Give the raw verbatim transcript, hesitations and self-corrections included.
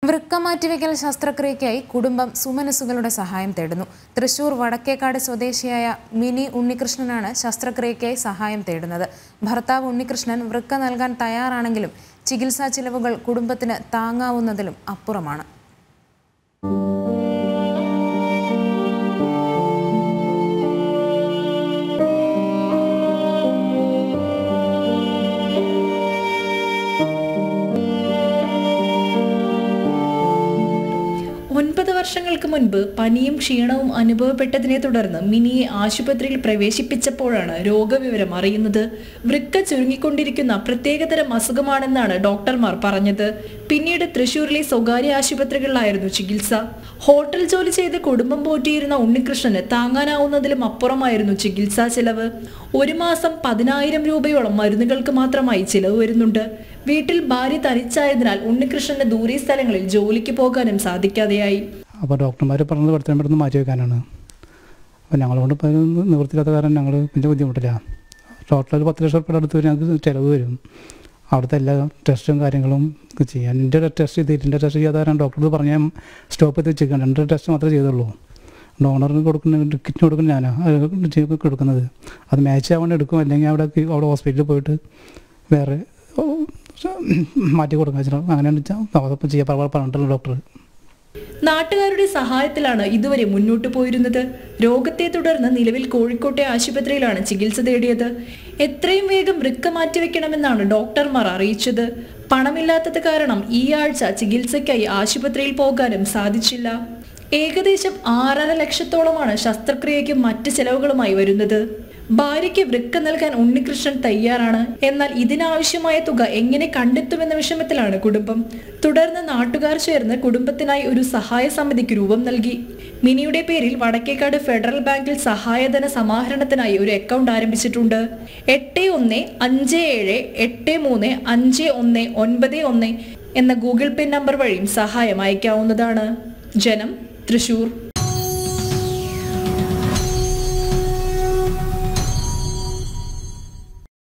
വൃക്ക മാറ്റിവെക്കൽ ശസ്ത്രക്രിയയ്ക്കായി കുടുംബം സുമനസുകളുടെ സഹായം തേടുന്നു. തൃശൂർ വടക്കേക്കാട് സ്വദേശിയായ മിനി ഉണ്ണികൃഷ്ണനാണ് ശസ്ത്രക്രിയയ്ക്കായി സഹായം തേടുന്നത്. ഭർത്താവ് ഉണ്ണികൃഷ്ണൻ വൃക്ക നൽകാൻ തയ്യാറാണെങ്കിലും ചികിത്സാ ചിലവുകൾ കുടുംബത്തിന് താങ്ങാവുന്നതിലും അപ്പുറമാണ്. ഒൻപത് വർഷങ്ങൾക്ക് മുൻപ് പനിയും ക്ഷീണവും അനുഭവപ്പെട്ടതിനെ തുടർന്ന് മിനിയെ ആശുപത്രിയിൽ പ്രവേശിപ്പിച്ചപ്പോഴാണ് രോഗവിവരം അറിയുന്നത്. വൃക്ക ചുരുങ്ങിക്കൊണ്ടിരിക്കുന്ന പ്രത്യേകതരം അസുഖമാണെന്നാണ് ഡോക്ടർമാർ പറഞ്ഞത്. പിന്നീട് തൃശൂരിലെ സ്വകാര്യ ആശുപത്രികളിലായിരുന്നു ചികിത്സ. ഹോട്ടൽ ജോലി ചെയ്ത് കുടുംബം പോറ്റിയിരുന്ന ഉണ്ണികൃഷ്ണന് താങ്ങാനാവുന്നതിലും അപ്പുറമായിരുന്നു ചികിത്സാ ചെലവ്. ഒരു മാസം പതിനായിരം രൂപയോളം മരുന്നുകൾക്ക് മാത്രമായി ചിലവ് വരുന്നുണ്ട്. വീട്ടിൽ ഭാര്യ തനിച്ചായതിനാൽ ഉണ്ണികൃഷ്ണന് ദൂരെ സ്ഥലങ്ങളിൽ ജോലിക്ക് പോകാനും സാധിക്കാതെയായി. അപ്പോൾ ഡോക്ടർമാർ പറഞ്ഞത് പെട്ടെന്ന് പെട്ടെന്ന് മാറ്റി വെക്കാനാണ്. അപ്പോൾ ഞങ്ങളോട് ഇപ്പോൾ നിവൃത്തിയില്ലാത്ത കാരണം ഞങ്ങൾ പിന്നെ ബുദ്ധിമുട്ടില്ല. ടോട്ടൽ പത്ത് ലക്ഷം റുപ്യ അടുത്ത് വരും, ഞങ്ങൾക്ക് ചിലവ് വരും. അവിടുത്തെ എല്ലാ ടെസ്റ്റും കാര്യങ്ങളും ചെയ്യാൻ എൻ്റെ ടെസ്റ്റ് ചെയ്തിട്ട് എൻ്റെ ടെസ്റ്റ് ചെയ്യാതെ കാരണം ഡോക്ടർ പറഞ്ഞാൽ സ്റ്റോപ്പ് ചെയ്ത് വെച്ചേക്കാൻ രണ്ട് ടെസ്റ്റ് മാത്രമേ ചെയ്തുള്ളൂ. ഡോണറിന് കൊടുക്കുന്ന കിറ്റിന് കൊടുക്കുന്ന ഞാനാണ് കൊടുക്കുന്നത്. അത് മാച്ച് ആവാണ്ട് എടുക്കും, അല്ലെങ്കിൽ അവിടെ അവിടെ ഹോസ്പിറ്റലിൽ പോയിട്ട് വേറെ മാറ്റി കൊടുക്കാൻ വെച്ചാൽ അങ്ങനെയാണ് അതപ്പം ചെയ്യാൻ പറഞ്ഞിട്ടുള്ള ഡോക്ടർ. നാട്ടുകാരുടെ സഹായത്തിലാണ് ഇതുവരെ മുന്നോട്ട് പോയിരുന്നത്. രോഗത്തെ തുടർന്ന് നിലവിൽ കോഴിക്കോട്ടെ ആശുപത്രിയിലാണ് ചികിത്സ തേടിയത്. എത്രയും വേഗം വൃക്ക മാറ്റിവെക്കണമെന്നാണ് ഡോക്ടർമാർ അറിയിച്ചത്. പണമില്ലാത്തത് കാരണം ഈ ആഴ്ച ചികിത്സയ്ക്കായി ആശുപത്രിയിൽ പോകാനും സാധിച്ചില്ല. ഏകദേശം ആറര ലക്ഷത്തോളമാണ് ശസ്ത്രക്രിയയ്ക്കും മറ്റ് ചെലവുകളുമായി വരുന്നത്. ഭാര്യയ്ക്ക് വൃക്ക നൽകാൻ ഉണ്ണികൃഷ്ണൻ തയ്യാറാണ്. എന്നാൽ ഇതിനാവശ്യമായ തുക എങ്ങനെ കണ്ടെത്തുമെന്ന വിഷമത്തിലാണ് കുടുംബം. തുടർന്ന് നാട്ടുകാർ ചേർന്ന് കുടുംബത്തിനായി ഒരു സഹായ സമിതിക്ക് രൂപം നൽകി. മിനിയുടെ പേരിൽ വടക്കേക്കാട് ഫെഡറൽ ബാങ്കിൽ സഹായധന സമാഹരണത്തിനായി ഒരു അക്കൗണ്ട് ആരംഭിച്ചിട്ടുണ്ട്. എട്ട് ഒന്ന് അഞ്ച് ഏഴ് എട്ട് മൂന്ന് അഞ്ച് ഒന്ന് ഒൻപത് ഒന്ന് എന്ന ഗൂഗിൾ പേ നമ്പർ വഴിയും സഹായം അയക്കാവുന്നതാണ്. ജനം, തൃശൂർ.